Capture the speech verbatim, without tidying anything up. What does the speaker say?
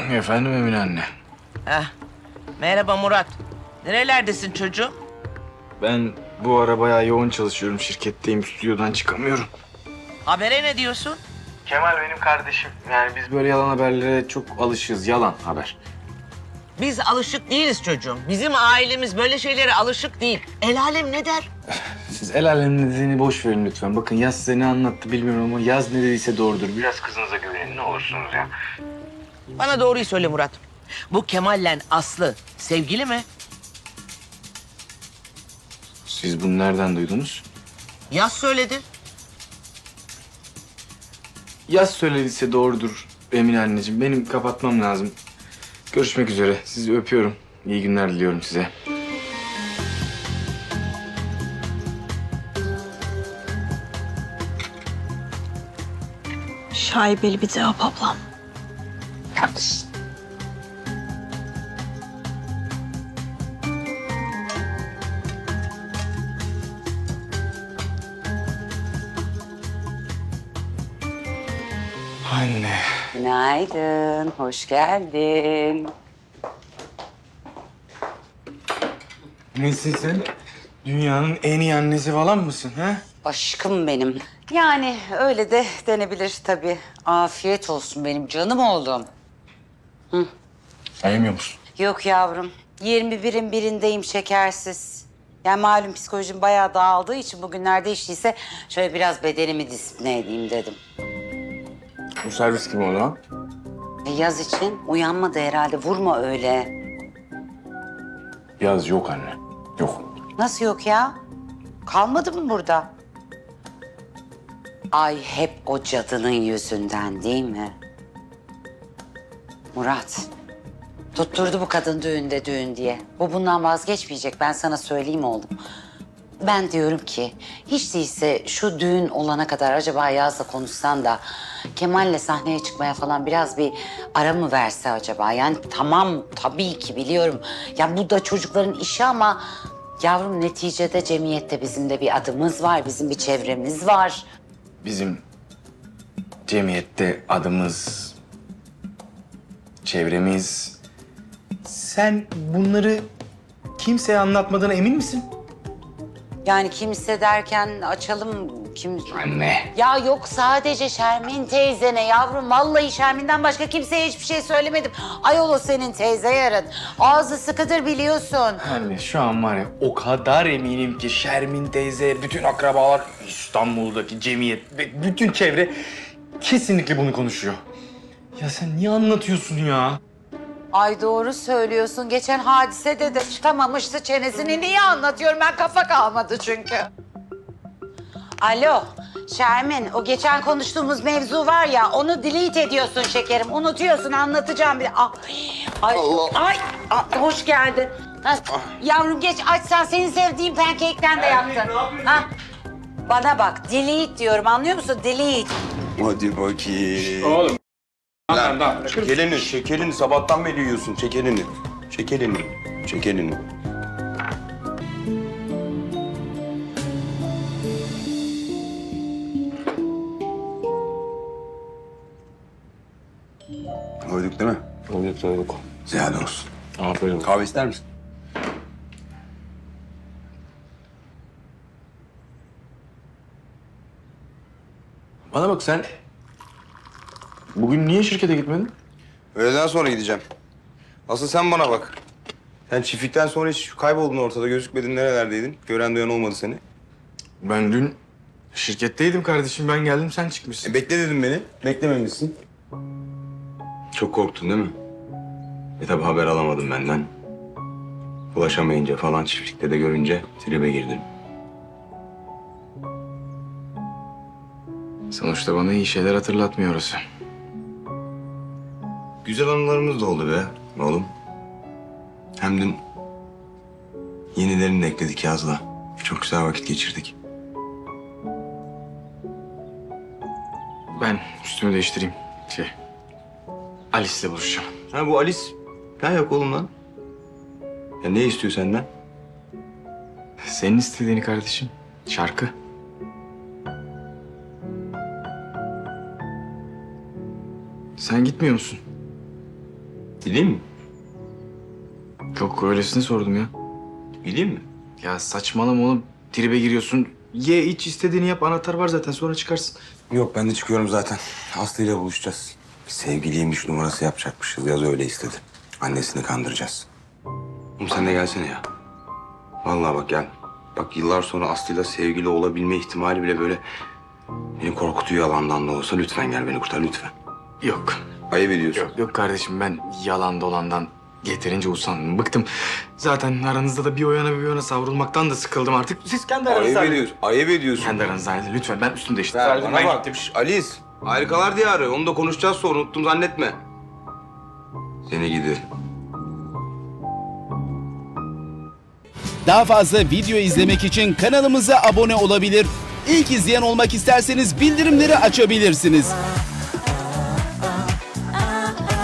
Efendim Emine anne. Heh. Merhaba Murat. Nerelerdesin çocuğum? Ben bu ara bayağı yoğun çalışıyorum. Şirketteyim, stüdyodan çıkamıyorum. Habere ne diyorsun? Kemal benim kardeşim. Yani biz böyle yalan haberlere çok alışığız. Yalan haber. Biz alışık değiliz çocuğum. Bizim ailemiz böyle şeylere alışık değil. El alem ne der? Siz el alemin dediğini boş verin lütfen. Bakın Yaz size ne anlattı bilmiyorum ama Yaz ne dediyse doğrudur. Biraz kızınıza güvenin ne olursunuz ya. Bana doğruyu söyle Murat. Bu Kemal'le Aslı sevgili mi? Siz bunu nereden duydunuz? Yaz söyledi. Yaz söylediyse doğrudur Emine anneciğim. Benim kapatmam lazım. Görüşmek üzere. Sizi öpüyorum. İyi günler diliyorum size. Şaibeli bir cevap ablam. Haklısın. Anne. Günaydın, hoş geldin. Nesin sen? Dünyanın en iyi annesi falan mısın ha? Aşkım benim. Yani öyle de denebilir tabii. Afiyet olsun benim canım oğlum. Sen yemiyor musun? Yok yavrum, yirmi birin birindeyim şekersiz. Yani malum psikolojim bayağı dağıldığı için bugünlerde hiç değilse şöyle biraz bedenimi disipline edeyim dedim. Bu servis kim o zaman? E, yaz için uyanmadı herhalde, vurma öyle. Yaz yok anne. Yok. Nasıl yok ya? Kalmadı mı burada? Ay hep o cadının yüzünden değil mi? Murat, tutturdu bu kadın düğünde düğün diye. Bu bundan vazgeçmeyecek, ben sana söyleyeyim oğlum. Ben diyorum ki hiç değilse şu düğün olana kadar acaba Yaz'la konuşsan da Kemal'le sahneye çıkmaya falan biraz bir ara mı verse acaba? Yani tamam tabii ki biliyorum. Ya bu da çocukların işi ama yavrum neticede cemiyette bizim de bir adımız var, bizim bir çevremiz var. Bizim cemiyette adımız, çevremiz. Sen bunları kimseye anlatmadığına emin misin? Yani kimse derken açalım kim... Anne. Ya yok sadece Şermin teyzene yavrum. Vallahi Şermin'den başka kimseye hiçbir şey söylemedim. Ayol o senin teyze yarın. Ağzı sıkıdır biliyorsun. Anne şu an var ya o kadar eminim ki Şermin teyze, bütün akrabalar, İstanbul'daki cemiyet ve bütün çevre kesinlikle bunu konuşuyor. Ya sen niye anlatıyorsun ya? Ay doğru söylüyorsun. Geçen hadisede de çıkamamıştı çenesini. Niye anlatıyorum? Ben kafa kalmadı çünkü. Alo Şermin, o geçen konuştuğumuz mevzu var ya, onu delete ediyorsun şekerim. Unutuyorsun, anlatacağım bir. Ah, ay, ay, ah, hoş geldin. Ha, yavrum geç, açsan senin sevdiğin pancake'ten de yaptın. Ha, bana bak, delete diyorum, anlıyor musun? Delete. Hadi bakayım. Oğlum. Lan, çek elini, çek elini. Sabahtan beri yiyorsun. Çek elini. Çek elini. Çek elini. Koyduk değil mi? Koyduk koyduk. Ziyade olsun. Aferin. Kahve ister misin? Bana bak sen bugün niye şirkete gitmedin? Öğleden sonra gideceğim. Asıl sen bana bak. Sen çiftlikten sonra hiç kayboldun ortada, gözükmedin, nerelerdeydin? Gören duyan olmadı seni. Ben dün şirketteydim kardeşim. Ben geldim sen çıkmışsın. E bekle dedim beni. Beklememişsin. Çok korktun değil mi? E tabi haber alamadım benden. Ulaşamayınca falan çiftlikte de görünce tribe girdim. Sonuçta bana iyi şeyler hatırlatmıyor orası. Güzel anılarımız da oldu be oğlum. Hem dün yenilerini de ekledik Yaz'la. Çok güzel vakit geçirdik. Ben üstümü değiştireyim. Şey, Alice'le buluşacağım. Ha bu Alice ne yok oğlum lan? Ya ne istiyor senden? Senin istediğini kardeşim. Şarkı. Sen gitmiyor musun? Gideyim mi? Yok öylesini sordum ya. Gideyim mi? Ya saçmalama oğlum. Tribe giriyorsun. Ye iç istediğini yap. Anahtar var zaten sonra çıkarsın. Yok ben de çıkıyorum zaten. Aslı ile buluşacağız. Sevgiliymiş numarası yapacakmışız. Yaz öyle istedi. Annesini kandıracağız. Oğlum sen de gelsene ya. Vallahi bak gel. Bak yıllar sonra Aslı'yla sevgili olabilme ihtimali bile böyle beni korkutuyor yalandan da olsa. Lütfen gel beni kurtar lütfen. Yok. Ayıp ediyorsun. Yok, yok kardeşim ben yalan dolandan yeterince usandım. Bıktım. Zaten aranızda da bir o yana bir o yana savrulmaktan da sıkıldım artık. Siz kendi aranızda Ayıp halledin. ediyorsun. Ayıp ediyorsun. Kendi aranızda halledin. Lütfen ben üstümde işte. Ya Halledin, bana ben bak. gittim. Şş, Alice. Harikalar diyarı. Onu da konuşacağız sonra. Unuttum zannetme. Seni gidi. Daha fazla video izlemek için kanalımıza abone olabilir. İlk izleyen olmak isterseniz bildirimleri açabilirsiniz.